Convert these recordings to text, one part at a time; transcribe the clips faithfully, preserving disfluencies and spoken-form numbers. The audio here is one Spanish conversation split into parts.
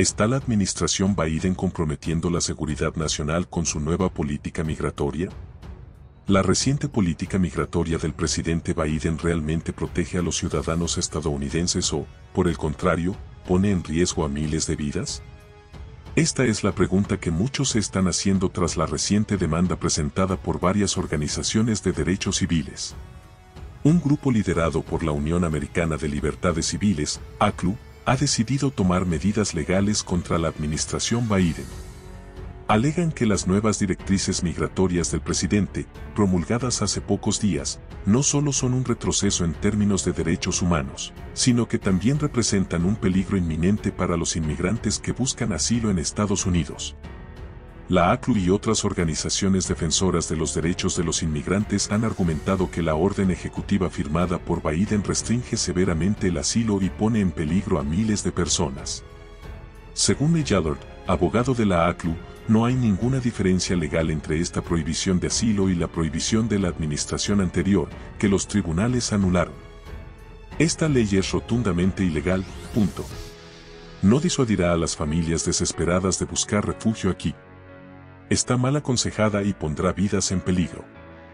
¿Está la administración Biden comprometiendo la seguridad nacional con su nueva política migratoria? ¿La reciente política migratoria del presidente Biden realmente protege a los ciudadanos estadounidenses o, por el contrario, pone en riesgo a miles de vidas? Esta es la pregunta que muchos se están haciendo tras la reciente demanda presentada por varias organizaciones de derechos civiles. Un grupo liderado por la Unión Americana de Libertades Civiles, A C L U, ha decidido tomar medidas legales contra la administración Biden. Alegan que las nuevas directrices migratorias del presidente, promulgadas hace pocos días, no solo son un retroceso en términos de derechos humanos, sino que también representan un peligro inminente para los inmigrantes que buscan asilo en Estados Unidos. La A C L U y otras organizaciones defensoras de los derechos de los inmigrantes han argumentado que la orden ejecutiva firmada por Biden restringe severamente el asilo y pone en peligro a miles de personas. Según Lee Allard, abogado de la A C L U, no hay ninguna diferencia legal entre esta prohibición de asilo y la prohibición de la administración anterior, que los tribunales anularon. Esta ley es rotundamente ilegal, punto. No disuadirá a las familias desesperadas de buscar refugio aquí. Está mal aconsejada y pondrá vidas en peligro.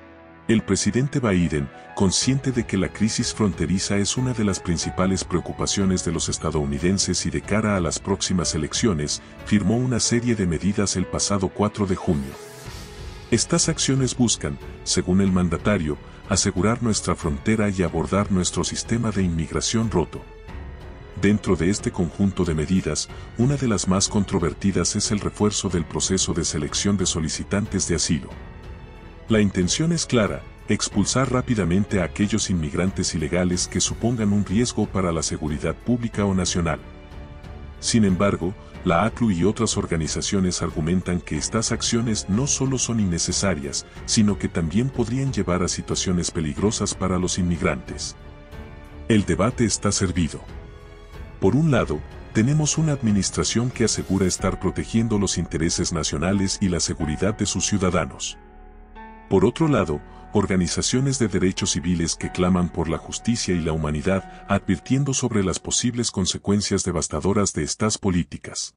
El presidente Biden, consciente de que la crisis fronteriza es una de las principales preocupaciones de los estadounidenses y de cara a las próximas elecciones, firmó una serie de medidas el pasado cuatro de junio. Estas acciones buscan, según el mandatario, asegurar nuestra frontera y abordar nuestro sistema de inmigración roto. Dentro de este conjunto de medidas, una de las más controvertidas es el refuerzo del proceso de selección de solicitantes de asilo. La intención es clara: expulsar rápidamente a aquellos inmigrantes ilegales que supongan un riesgo para la seguridad pública o nacional. Sin embargo, la A C L U y otras organizaciones argumentan que estas acciones no solo son innecesarias, sino que también podrían llevar a situaciones peligrosas para los inmigrantes. El debate está servido. Por un lado, tenemos una administración que asegura estar protegiendo los intereses nacionales y la seguridad de sus ciudadanos. Por otro lado, organizaciones de derechos civiles que claman por la justicia y la humanidad, advirtiendo sobre las posibles consecuencias devastadoras de estas políticas.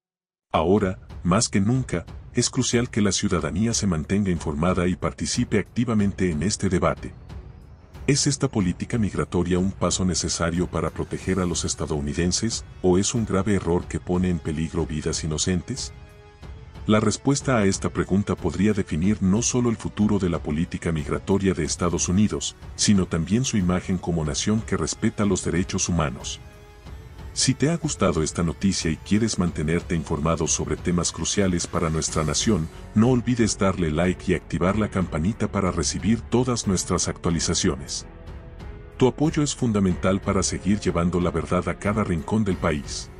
Ahora, más que nunca, es crucial que la ciudadanía se mantenga informada y participe activamente en este debate. ¿Es esta política migratoria un paso necesario para proteger a los estadounidenses, o es un grave error que pone en peligro vidas inocentes? La respuesta a esta pregunta podría definir no solo el futuro de la política migratoria de Estados Unidos, sino también su imagen como nación que respeta los derechos humanos. Si te ha gustado esta noticia y quieres mantenerte informado sobre temas cruciales para nuestra nación, no olvides darle like y activar la campanita para recibir todas nuestras actualizaciones. Tu apoyo es fundamental para seguir llevando la verdad a cada rincón del país.